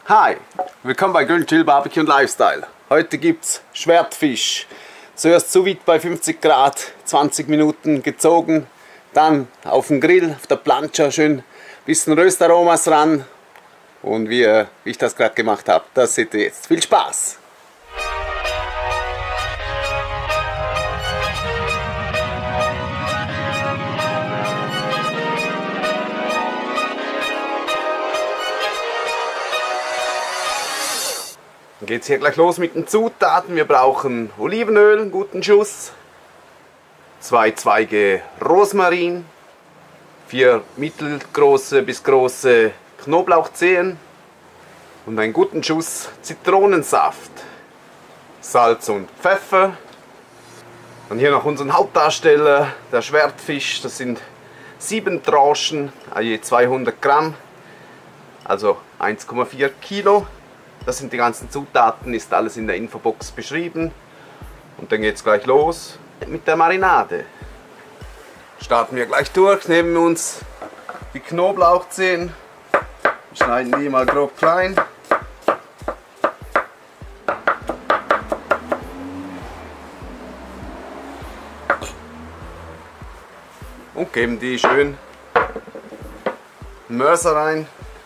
Hi, willkommen bei Grill Chill Barbecue und Lifestyle. Heute gibt's Schwertfisch. Zuerst sous vide bei 50 Grad, 20 Minuten gezogen, dann auf dem Grill, auf der Plancha schön ein bisschen Röstaromas ran und wie ich das gerade gemacht habe, das seht ihr jetzt. Viel Spaß! Dann geht es hier gleich los mit den Zutaten. Wir brauchen Olivenöl, einen guten Schuss, 2 Zweige Rosmarin, 4 mittelgroße bis große Knoblauchzehen und einen guten Schuss Zitronensaft, Salz und Pfeffer. Dann hier noch unseren Hauptdarsteller, der Schwertfisch. Das sind 7 Tranchen, je 200 Gramm, also 1,4 Kilo. Das sind die ganzen Zutaten, ist alles in der Infobox beschrieben. Und dann geht es gleich los mit der Marinade. Starten wir gleich durch, nehmen wir uns die Knoblauchzehen, schneiden die mal grob klein. Und geben die schön einen Mörser rein.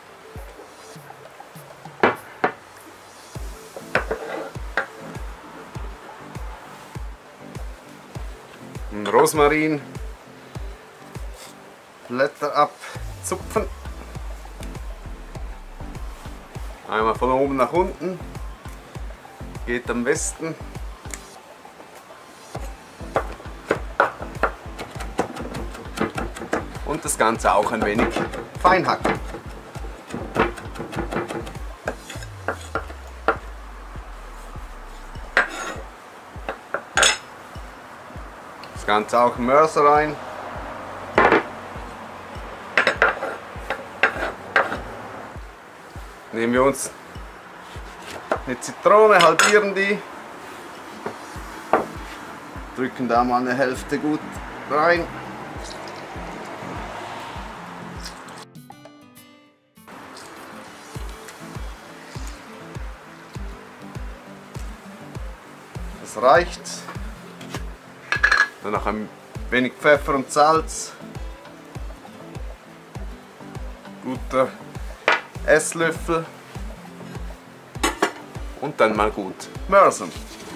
Rosmarin, Blätter abzupfen, einmal von oben nach unten, geht am besten. Und das Ganze auch ein wenig fein hacken. Das Ganze auch im Mörser rein. Nehmen wir uns eine Zitrone, halbieren die, drücken da mal eine Hälfte gut rein. Das reicht. Dann noch ein wenig Pfeffer und Salz. Guter Esslöffel. Und dann mal gut mörsern.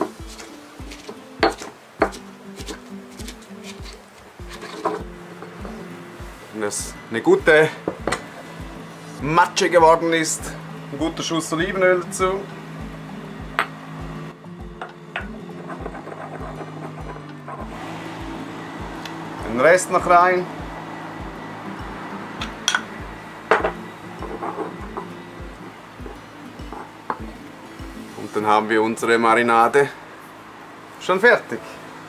Wenn es eine gute Matsche geworden ist, ein guter Schuss Olivenöl dazu. Den Rest noch rein. Und dann haben wir unsere Marinade schon fertig.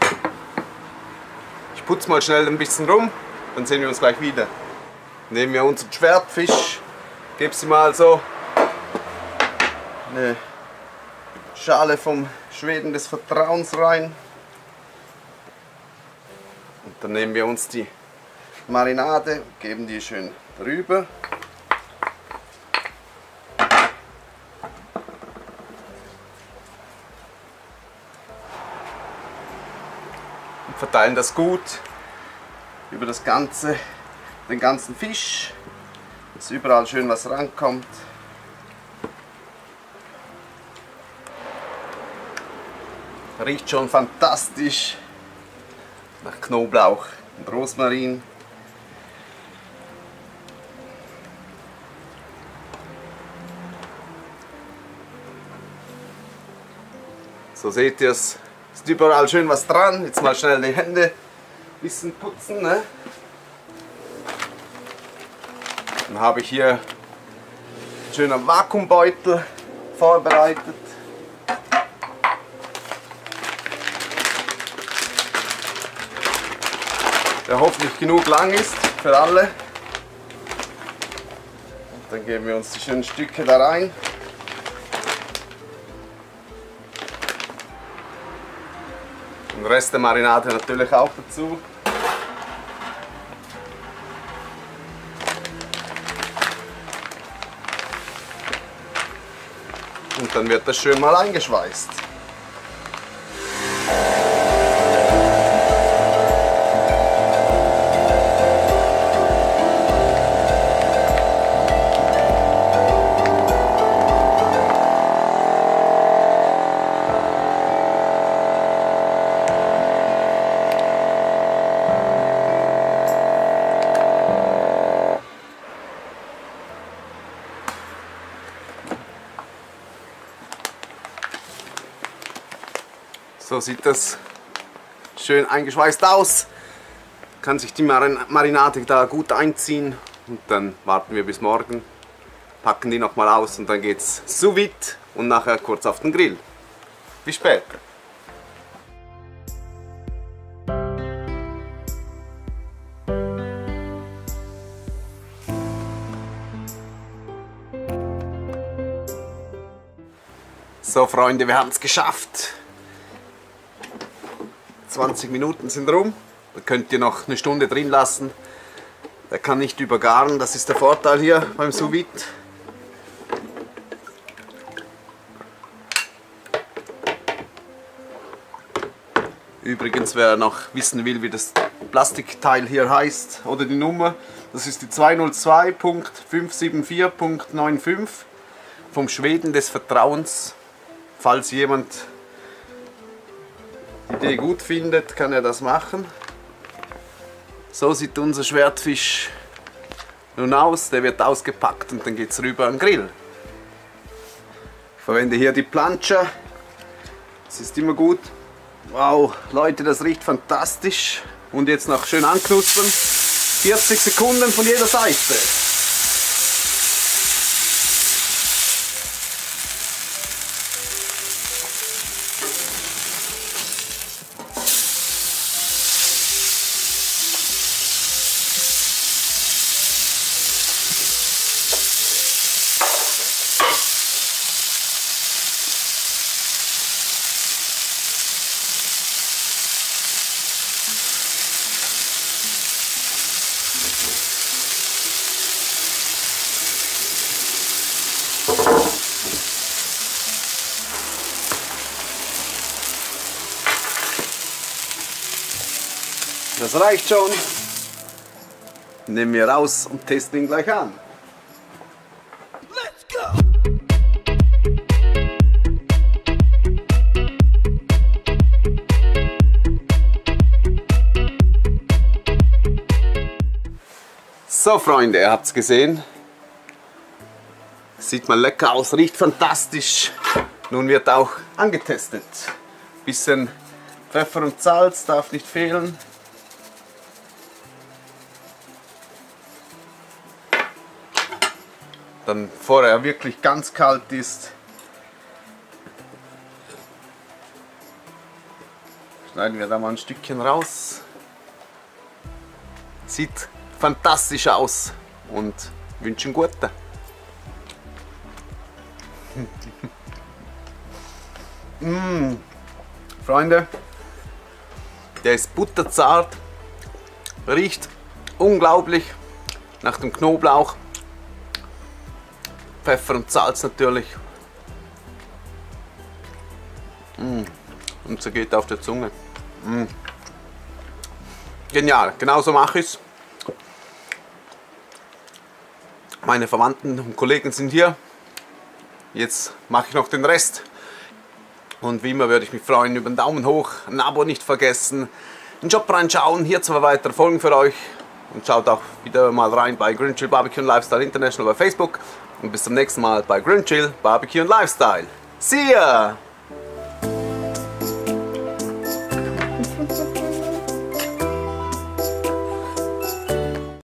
Ich putze mal schnell ein bisschen rum, dann sehen wir uns gleich wieder. Nehmen wir unseren Schwertfisch, gebe sie mal so eine Schale vom Schweden des Vertrauens rein. Und dann nehmen wir uns die Marinade, geben die schön drüber. Und verteilen das gut über das Ganze, den ganzen Fisch, dass überall schön was rankommt. Riecht schon fantastisch nach Knoblauch und Rosmarin. So seht ihr es, ist überall schön was dran. Jetzt mal schnell die Hände ein bisschen putzen. Ne? Dann habe ich hier einen schönen Vakuumbeutel vorbereitet. Der hoffentlich genug lang ist für alle. Und dann geben wir uns die schönen Stücke da rein. Den Rest der Marinade natürlich auch dazu. und dann wird das schön mal eingeschweißt. So sieht das schön eingeschweißt aus. Kann sich die Marinade da gut einziehen und dann warten wir bis morgen, packen die nochmal aus und dann geht's sous vide und nachher kurz auf den Grill. Bis später. So Freunde, wir haben es geschafft. 20 Minuten sind rum. Da könnt ihr noch eine Stunde drin lassen. Der kann nicht übergaren, das ist der Vorteil hier beim Sous Vide. Übrigens, wer noch wissen will, wie das Plastikteil hier heißt oder die Nummer, das ist die 202.574.95 vom Schweden des Vertrauens. Falls jemand die Idee gut findet, kann er das machen. So sieht unser Schwertfisch nun aus. Der wird ausgepackt und dann geht es rüber an den Grill. Ich verwende hier die Plancha. Das ist immer gut. Wow, Leute, das riecht fantastisch. Und jetzt noch schön anknuspern. 40 Sekunden von jeder Seite. Das reicht schon. Nehmen wir raus und testen ihn gleich an. Let's go! So Freunde, ihr habt es gesehen. Sieht mal lecker aus, riecht fantastisch. Nun wird auch angetestet. Bisschen Pfeffer und Salz darf nicht fehlen. Dann, bevor er wirklich ganz kalt ist, schneiden wir da mal ein Stückchen raus. Sieht fantastisch aus und wünschen gute. Freunde, der ist butterzart, riecht unglaublich nach dem Knoblauch. Pfeffer und Salz natürlich. Und zergeht auf der Zunge. Genial, genauso mache ich es. Meine Verwandten und Kollegen sind hier. Jetzt mache ich noch den Rest. Und wie immer würde ich mich freuen über einen Daumen hoch, ein Abo nicht vergessen, einen Job reinschauen, hier 2 weitere Folgen für euch. Und schaut auch wieder mal rein bei Grill'N Chill Barbecue Lifestyle International bei Facebook. Und bis zum nächsten Mal bei Grill'N Chill Barbecue Lifestyle. See ya!